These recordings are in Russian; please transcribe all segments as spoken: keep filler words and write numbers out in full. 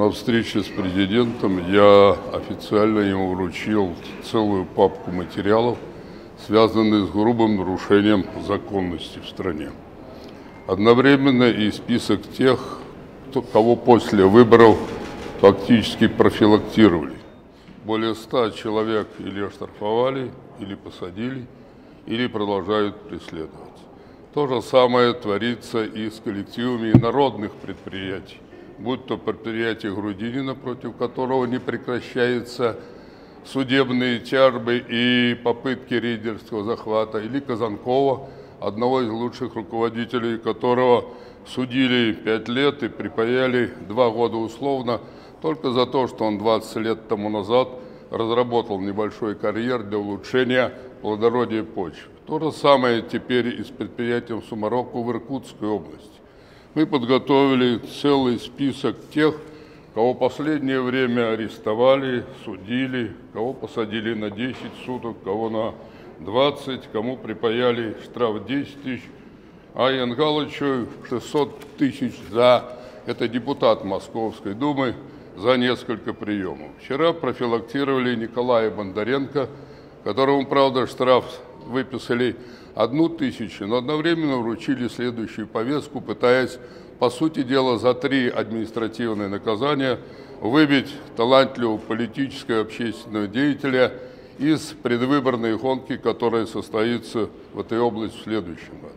На встрече с президентом я официально ему вручил целую папку материалов, связанных с грубым нарушением законности в стране. Одновременно и список тех, кого после выборов фактически профилактировали. Более ста человек или оштрафовали, или посадили, или продолжают преследовать. То же самое творится и с коллективами народных предприятий, будь то предприятие Грудинина, против которого не прекращаются судебные тяжбы и попытки рейдерского захвата, или Казанкова, одного из лучших руководителей которого судили пять лет и припаяли два года условно только за то, что он двадцать лет тому назад разработал небольшой карьер для улучшения плодородия почвы. То же самое теперь и с предприятием Сумароку в Иркутской области. Мы подготовили целый список тех, кого в последнее время арестовали, судили, кого посадили на десять суток, кого на двадцать, кому припаяли штраф десять тысяч, а Янгалычу шестьсот тысяч за, это депутат Московской Думы, за несколько приемов. Вчера профилактировали Николая Бондаренко, которому, правда, штраф выписали одну тысячу, но одновременно вручили следующую повестку, пытаясь, по сути дела, за три административные наказания выбить талантливого политического и общественного деятеля из предвыборной гонки, которая состоится в этой области в следующем году.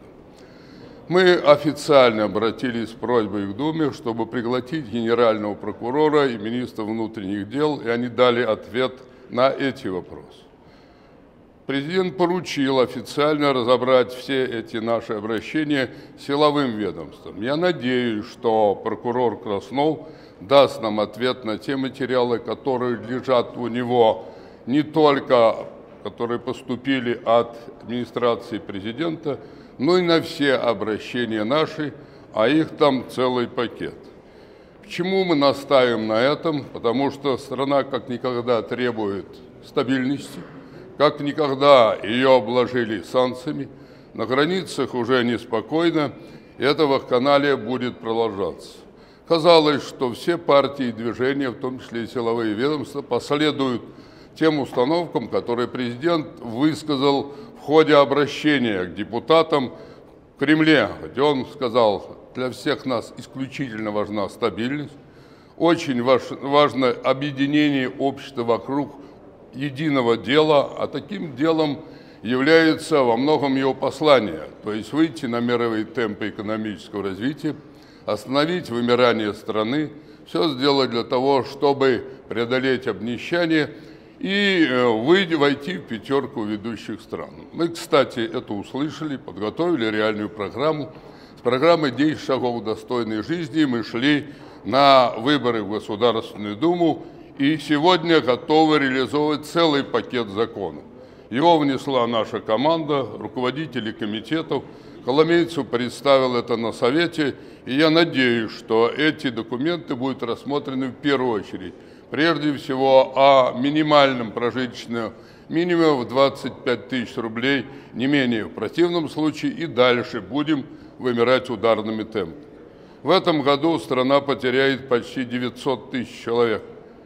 Мы официально обратились с просьбой к Думе, чтобы пригласить генерального прокурора и министра внутренних дел, и они дали ответ на эти вопросы. Президент поручил официально разобрать все эти наши обращения силовым ведомствам. Я надеюсь, что прокурор Краснов даст нам ответ на те материалы, которые лежат у него, не только которые поступили от администрации президента, но и на все обращения наши, а их там целый пакет. Почему мы настаиваем на этом? Потому что страна как никогда требует стабильности, как никогда ее обложили санкциями, на границах уже неспокойно, и эта вакханалия будет продолжаться. Казалось, что все партии и движения, в том числе и силовые ведомства, последуют тем установкам, которые президент высказал в ходе обращения к депутатам в Кремле, где он сказал: для всех нас исключительно важна стабильность, очень важно объединение общества вокруг единого дела, а таким делом является во многом его послание, то есть выйти на мировые темпы экономического развития, остановить вымирание страны, все сделать для того, чтобы преодолеть обнищание и выйти, войти в пятерку ведущих стран. Мы, кстати, это услышали, подготовили реальную программу. С программой десять шагов достойной жизни мы шли на выборы в Государственную Думу, и сегодня готовы реализовывать целый пакет законов. Его внесла наша команда, руководители комитетов. Коломейцев представил это на Совете, и я надеюсь, что эти документы будут рассмотрены в первую очередь. Прежде всего о минимальном прожиточном минимуме в двадцать пять тысяч рублей, не менее. В противном случае и дальше будем вымирать ударными темпами. В этом году страна потеряет почти девятьсот тысяч человек.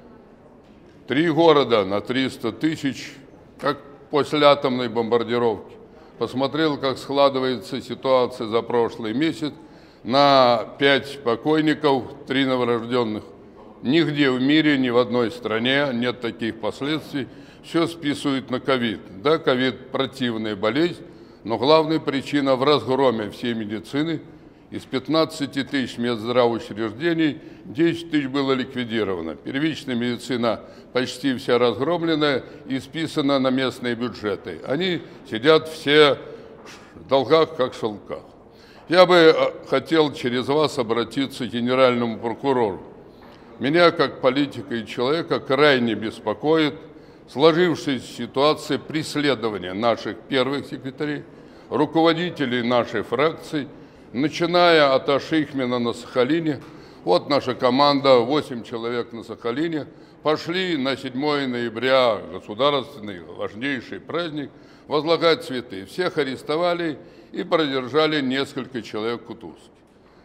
Три города на триста тысяч, как после атомной бомбардировки. Посмотрел, как складывается ситуация за прошлый месяц. На пять покойников, три новорожденных. Нигде в мире, ни в одной стране нет таких последствий. Все списывают на ковид. Да, ковид – противная болезнь, но главная причина в разгроме всей медицины. Из пятнадцати тысяч медздравоучреждений десять тысяч было ликвидировано. Первичная медицина почти вся разгромленная и списана на местные бюджеты. Они сидят все в долгах, как в шелках. Я бы хотел через вас обратиться к генеральному прокурору. Меня, как политика и человека, крайне беспокоит сложившаяся ситуация преследования наших первых секретарей, руководителей нашей фракции, начиная от Ашихмина на Сахалине. Вот наша команда, восемь человек на Сахалине, пошли на седьмое ноября, государственный важнейший праздник, возлагать цветы. Всех арестовали и продержали несколько человек в Кутузке.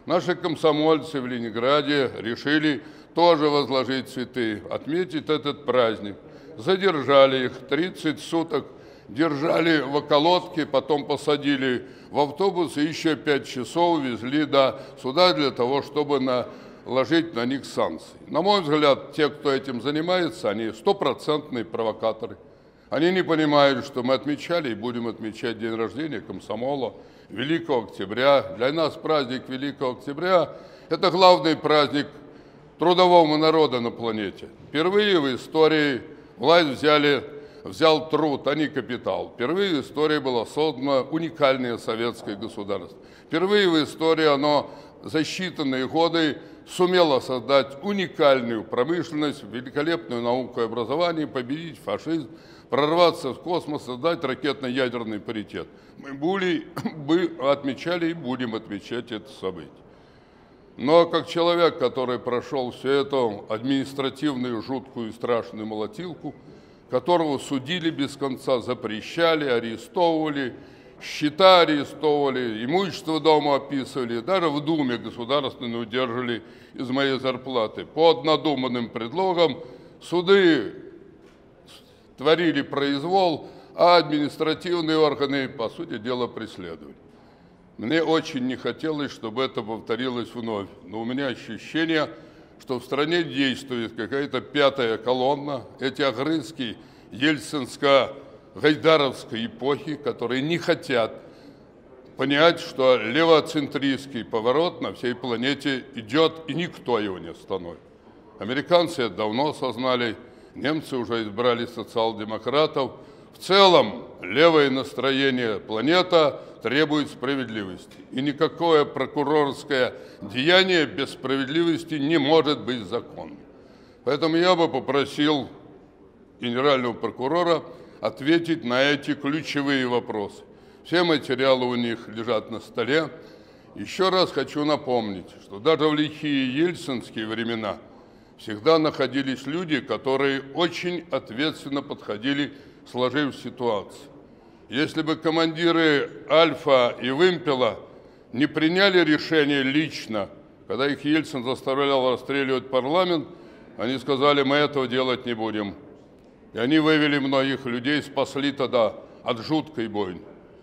Наши комсомольцы в Ленинграде решили тоже возложить цветы, отметить этот праздник. Задержали их тридцать суток, держали в околотке, потом посадили в автобус и еще пять часов везли до суда для того, чтобы наложить на них санкции. На мой взгляд, те, кто этим занимается, они стопроцентные провокаторы. Они не понимают, что мы отмечали и будем отмечать день рождения комсомола Великого Октября. Для нас праздник Великого Октября – это главный праздник трудового народа на планете. Впервые в истории власть взяли, взял труд, а не капитал. Впервые в истории было создано уникальное советское государство. Впервые в истории оно за считанные годы сумело создать уникальную промышленность, великолепную науку и образование, победить фашизм, прорваться в космос, создать ракетно-ядерный паритет. Мы были, бы отмечали и будем отмечать это событие. Но как человек, который прошел всю эту административную, жуткую и страшную молотилку, которого судили без конца, запрещали, арестовывали, счета арестовывали, имущество дома описывали, даже в Думе государственной удерживали из моей зарплаты. Под надуманным предлогом суды творили произвол, а административные органы, по сути дела, преследовали. Мне очень не хотелось, чтобы это повторилось вновь, но у меня ощущение, что в стране действует какая-то пятая колонна, эти огрызки ельцинско-гайдаровской эпохи, которые не хотят понять, что левоцентристский поворот на всей планете идет, и никто его не остановит. Американцы это давно осознали, немцы уже избрали социал-демократов. В целом, левое настроение планета требует справедливости. И никакое прокурорское деяние без справедливости не может быть законным. Поэтому я бы попросил генерального прокурора ответить на эти ключевые вопросы. Все материалы у них лежат на столе. Еще раз хочу напомнить, что даже в лихие ельцинские времена всегда находились люди, которые очень ответственно подходили к сложившейся ситуации. Если бы командиры Альфа и Вымпела не приняли решение лично, когда их Ельцин заставлял расстреливать парламент, они сказали: мы этого делать не будем. И они вывели многих людей, спасли тогда от жуткой бойни.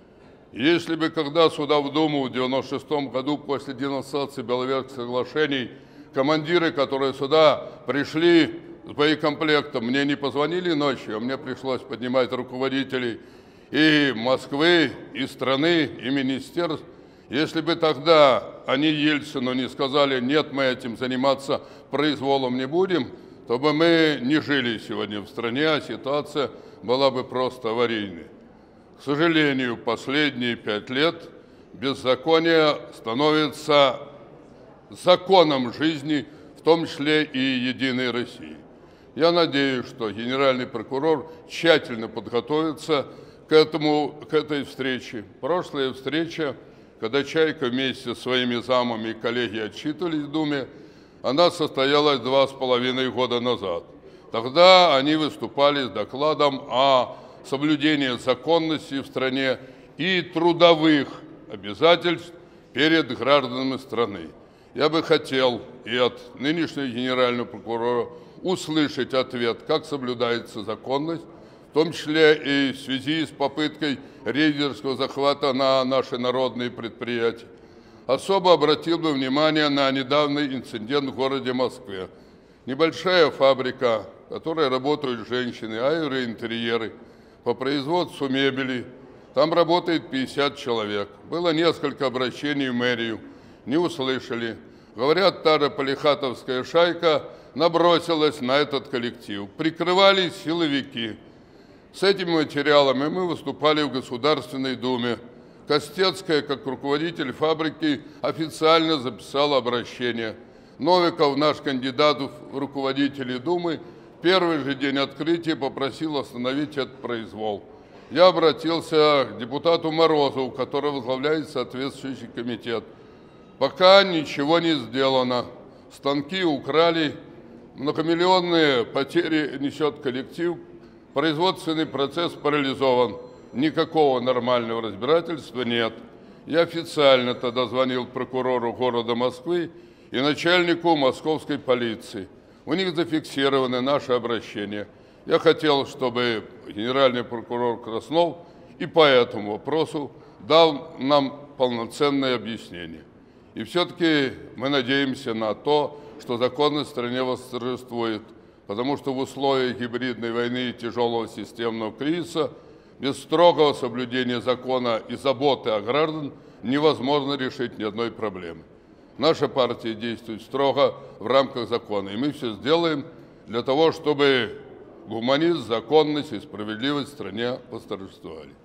Если бы, когда сюда в Думу в девяносто шестом году после денонсации Беловежских соглашений командиры, которые сюда пришли с боекомплектом, мне не позвонили ночью, а мне пришлось поднимать руководителей и Москвы, и страны, и министерств. Если бы тогда они Ельцину не сказали: нет, мы этим заниматься произволом не будем, то бы мы не жили сегодня в стране, а ситуация была бы просто аварийной. К сожалению, последние пять лет беззаконие становится законом жизни, в том числе и Единой России. Я надеюсь, что генеральный прокурор тщательно подготовится к, этому, к этой встрече. Прошлая встреча, когда Чайка вместе со своими замами и коллеги отчитывались в Думе, она состоялась два с половиной года назад. Тогда они выступали с докладом о соблюдении законности в стране и трудовых обязательств перед гражданами страны. Я бы хотел и от нынешнего генерального прокурора услышать ответ, как соблюдается законность, в том числе и в связи с попыткой рейдерского захвата на наши народные предприятия. Особо обратил бы внимание на недавний инцидент в городе Москве. Небольшая фабрика, в которой работают женщины, аэроинтерьеры, по производству мебели. Там работает пятьдесят человек. Было несколько обращений в мэрию, не услышали. Говорят, та же полихатовская шайка набросилась на этот коллектив. Прикрывались силовики. С этими материалами мы выступали в Государственной Думе. Костецкая, как руководитель фабрики, официально записала обращение. Новиков, наш кандидат в руководители Думы, в первый же день открытия попросил остановить этот произвол. Я обратился к депутату Морозову, который возглавляет соответствующий комитет. Пока ничего не сделано. Станки украли, многомиллионные потери несет коллектив, производственный процесс парализован. Никакого нормального разбирательства нет. Я официально тогда звонил прокурору города Москвы и начальнику московской полиции. У них зафиксированы наши обращения. Я хотел, чтобы генеральный прокурор Краснов и по этому вопросу дал нам полноценное объяснение. И все-таки мы надеемся на то, что законность в стране восторжествует, потому что в условиях гибридной войны и тяжелого системного кризиса без строгого соблюдения закона и заботы о гражданах невозможно решить ни одной проблемы. Наша партия действует строго в рамках закона, и мы все сделаем для того, чтобы гуманизм, законность и справедливость в стране восторжествовали.